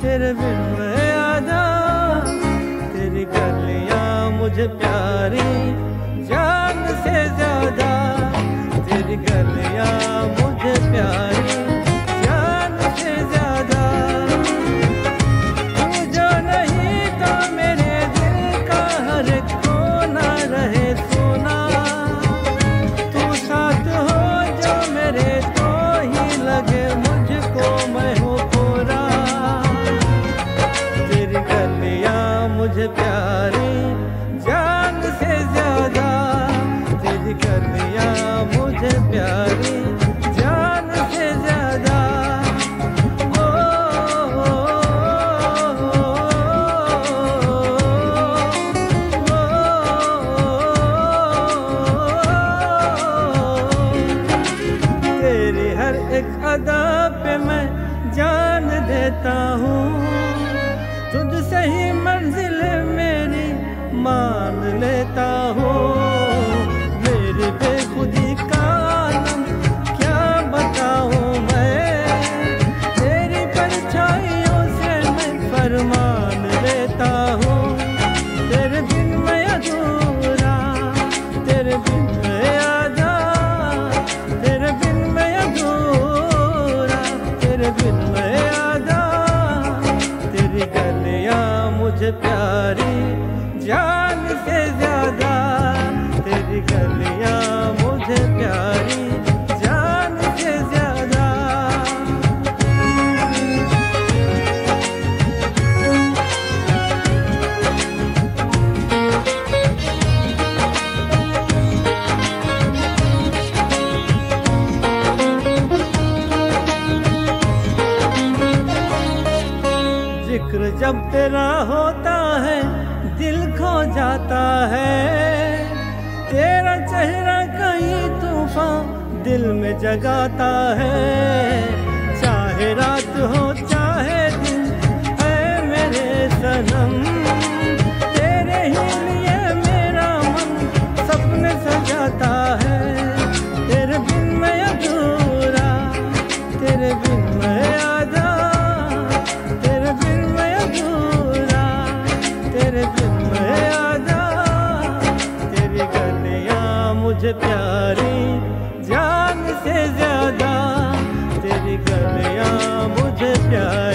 तेरे बिन मैं आधा, तेरी गलियां मुझे प्यारी जान से ज्यादा, तेरी गलियां मुझे प्यारी जान से ज्यादा। तू जो नहीं तो मेरे दिल का हर कोना रहे सोना, तू साथ हो जो मेरे तो ही लगे मुझको मैं हो पूरा। तेरी गलियां मुझे प्यारी जान से ज्यादा, तेरी गलियां मुझे प्यारी जान से ज्यादा। ओ, ओ, तेरी हर एक अदा पे मैं जान देता हूँ, तुझसे ही मंजिल मेरी मान लेता हूँ। मेरी बेखुदी का आलम क्या बताऊँ मैं, तेरी परछाइयों से मैं फरमान लेता हूँ। तेरे बिन मैं अधूरा, तेरे बिन मैं आधा, तेरे बिन मैं अधूरा, तेरे बिन मैं आधा। तेरी गलियां मुझे प्यारी जान से ज्यादा, तेरी गलियां मुझे प्यारी जान से ज्यादा। जिक्र जब तेरा होता है दिल खो जाता है, तेरा चेहरा कहीं तूफान दिल में जगाता है। चाहे रात हो चाहे दिन है मेरे सनम, तेरे ही लिए मेरा मन सपने सजाता है। तेरे बिन मैं अधूरा, तेरे बिन मैं आधा, तेरे बिन मैं अधूरा, तेरे बिन मैं आधा। तेरी गलियां मुझे प्यारी जान से ज्यादा, तेरी गलियां मुझे प्यारी